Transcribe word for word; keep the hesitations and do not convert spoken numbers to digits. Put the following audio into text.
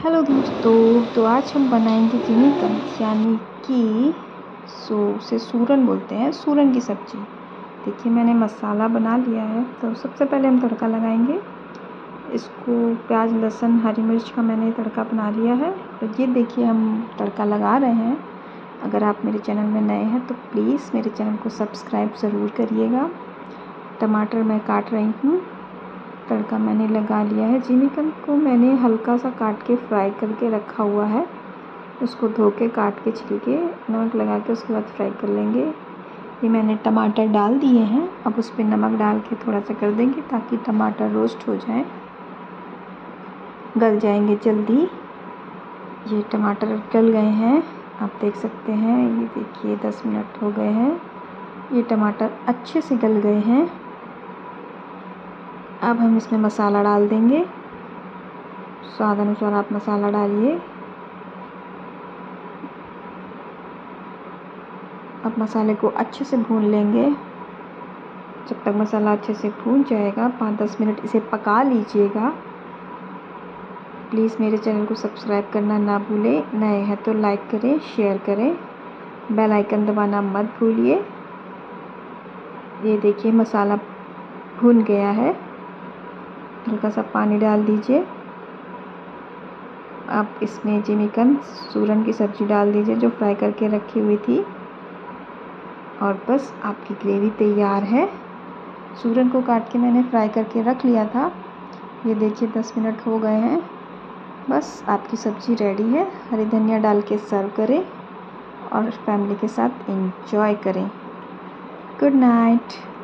Hello दोस्तों, तो आज हम बनाएंगे जिमीकंद यानी कि सो उसे सूरन बोलते हैं, सूरन की सब्ज़ी। देखिए मैंने मसाला बना लिया है। तो सबसे पहले हम तड़का लगाएंगे। इसको प्याज लहसुन हरी मिर्च का मैंने तड़का बना लिया है। तो ये देखिए हम तड़का लगा रहे हैं। अगर आप मेरे चैनल में नए हैं तो प्लीज़ मेरे चैनल को सब्सक्राइब ज़रूर करिएगा। टमाटर मैं काट रही हूँ। तड़का मैंने लगा लिया है। जिमीकंद को मैंने हल्का सा काट के फ्राई करके रखा हुआ है। उसको धो के काट के छिलके नमक लगा के उसके बाद फ्राई कर लेंगे। ये मैंने टमाटर डाल दिए हैं। अब उस पर नमक डाल के थोड़ा सा कर देंगे ताकि टमाटर रोस्ट हो जाए, गल जाएंगे जल्दी। ये टमाटर गल गए हैं, आप देख सकते हैं। ये देखिए दस मिनट हो गए हैं। ये टमाटर अच्छे से गल गए हैं। अब हम इसमें मसाला डाल देंगे। स्वाद अनुसार आप मसाला डालिए। अब मसाले को अच्छे से भून लेंगे। जब तक मसाला अच्छे से भून जाएगा पाँच दस मिनट इसे पका लीजिएगा। प्लीज़ मेरे चैनल को सब्सक्राइब करना ना भूलें। नए हैं तो लाइक करें, शेयर करें, बेल आइकन दबाना मत भूलिए। ये देखिए मसाला भून गया है। हल्का सा पानी डाल दीजिए। आप इसमें जिमीकंद सूरन की सब्ज़ी डाल दीजिए जो फ्राई करके रखी हुई थी, और बस आपकी ग्रेवी तैयार है। सूरन को काट के मैंने फ्राई करके रख लिया था। ये देखिए दस मिनट हो गए हैं। बस आपकी सब्ज़ी रेडी है। हरी धनिया डाल के सर्व करें और फैमिली के साथ एंजॉय करें। Good night.